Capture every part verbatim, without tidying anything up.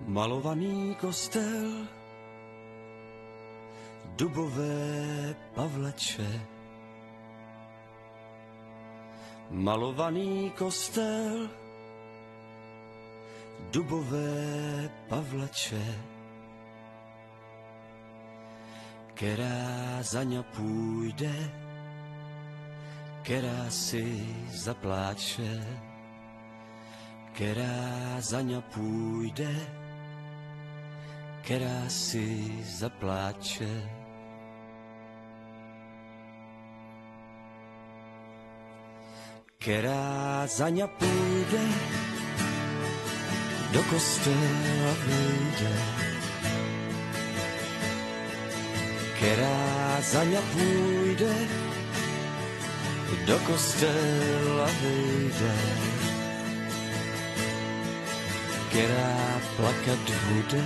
Malovaný kostel, dubové pavleče. Malovaný kostel, dubové pavleče. Která za ňa půjde, která si zapláče. Která za ňa půjde, která si zapláče. Která za ňa půjde, do kostela vyjde. Která za ňa půjde, do kostela vyjde. Která plakat bude,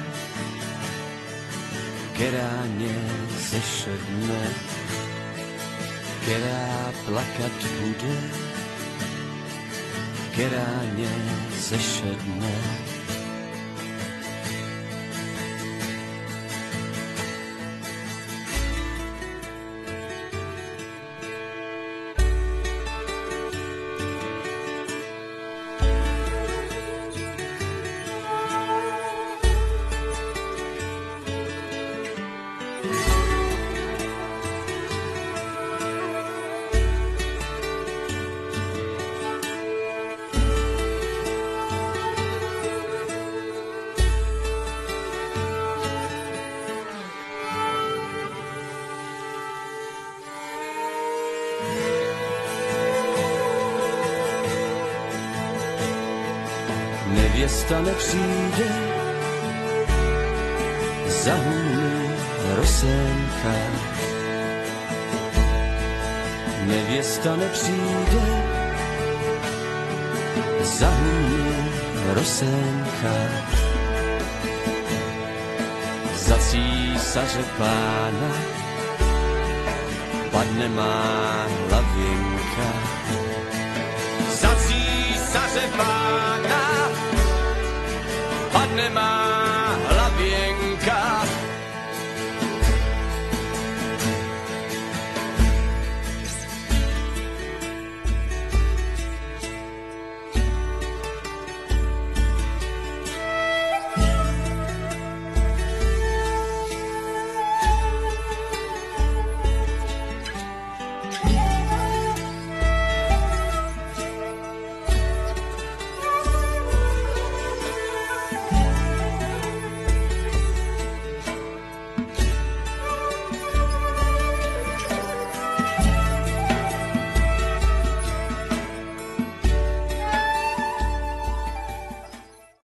která ně zešedne. Která plakat bude, která ně zešedne. Nevěsta nepřijde, zahumí rosénka. Nevěsta nepřijde, zahumí rosénka. Za císaře pána padne má hlavinka.